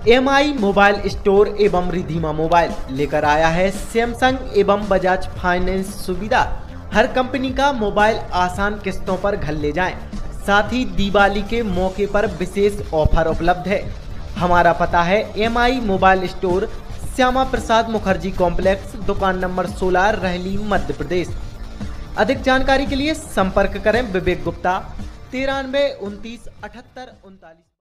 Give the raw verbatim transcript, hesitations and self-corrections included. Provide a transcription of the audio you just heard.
M I mobile store एवं Ridhima mobile लेकर आया है सैमसंग एवं बजाज फाइनेंस सुविधा। हर कंपनी का मोबाइल आसान किस्तों पर घर ले जाएं। साथ ही दिवाली के मौके पर विशेष ऑफर उपलब्ध है। हमारा पता है M I mobile store, Shyama Prasad Mukherjee complex, दुकान नंबर सोलह, रहली, मध्य प्रदेश। अधिक जानकारी के लिए संपर्क करें विवेक गुप्ता, तिरानवे उनतीस अठहत्तर उनतालीस।